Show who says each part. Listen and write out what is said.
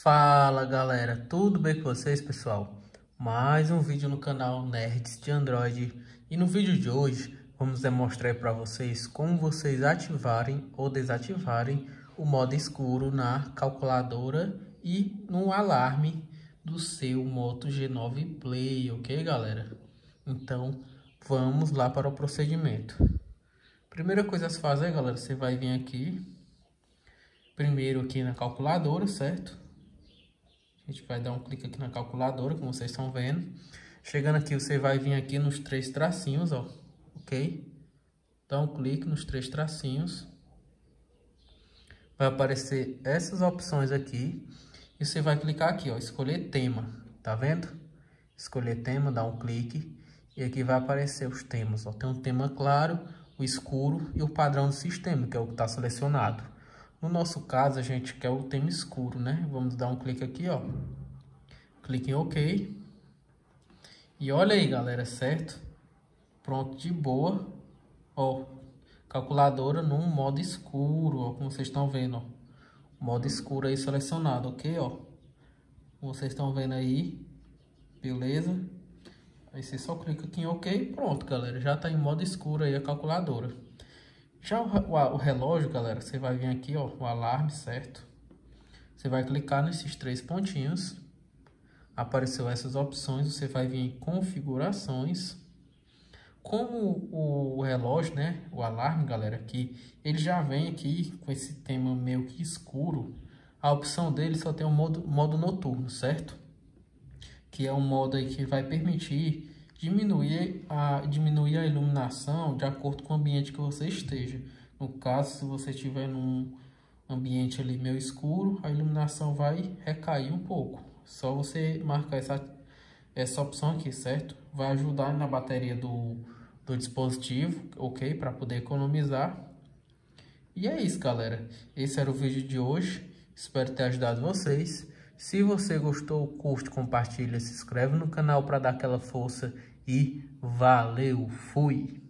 Speaker 1: Fala galera, tudo bem com vocês, pessoal? Mais um vídeo no canal Nerds de Android, e no vídeo de hoje vamos demonstrar para vocês como vocês ativarem ou desativarem o modo escuro na calculadora e no alarme do seu Moto G9 Play, ok galera? Então vamos lá para o procedimento. Primeira coisa a se fazer, galera, você vai vir aqui primeiro aqui na calculadora, certo? A gente vai dar um clique aqui na calculadora, como vocês estão vendo. Chegando aqui, você vai vir aqui nos três tracinhos, ó, ok? Dá um clique nos três tracinhos. Vai aparecer essas opções aqui. E você vai clicar aqui, ó, escolher tema, tá vendo? Escolher tema, dá um clique. E aqui vai aparecer os temas, ó. Tem um tema claro, o escuro e o padrão do sistema, que é o que está selecionado. No nosso caso, a gente quer o tema escuro, né? Vamos dar um clique aqui, ó. Clique em OK. E olha aí, galera, certo? Pronto, de boa. Ó, calculadora no modo escuro, ó, como vocês estão vendo, ó. Modo escuro aí selecionado, ok, ó. Como vocês estão vendo aí, beleza? Aí você só clica aqui em OK e pronto, galera. Já tá em modo escuro aí a calculadora. Já o relógio, galera, você vai vir aqui, ó, o alarme, certo? Você vai clicar nesses três pontinhos. Apareceu essas opções, você vai vir em configurações. Como o relógio, né, o alarme, galera, aqui, ele já vem aqui com esse tema meio que escuro. A opção dele só tem o modo noturno, certo? Que é um modo aí que vai permitir diminuir a iluminação de acordo com o ambiente que você esteja. No caso, se você estiver num ambiente ali meio escuro, a iluminação vai recair um pouco. Só você marcar essa opção aqui, certo? Vai ajudar na bateria do dispositivo, ok? Para poder economizar. E é isso, galera. Esse era o vídeo de hoje. Espero ter ajudado vocês. Se você gostou, curte, compartilha, se inscreve no canal para dar aquela força e valeu, fui!